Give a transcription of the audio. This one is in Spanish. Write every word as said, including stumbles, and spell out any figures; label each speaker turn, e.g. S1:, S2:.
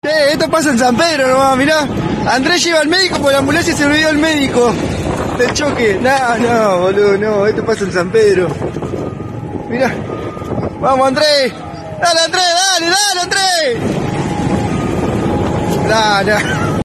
S1: Eh, esto pasa en San Pedro nomás, mirá. Andrés lleva al médico porque la ambulancia se olvidó el médico del choque. No, no, boludo, no, esto pasa en San Pedro. Mirá. Vamos, Andrés. Dale, Andrés, dale, dale, Andrés. Dale.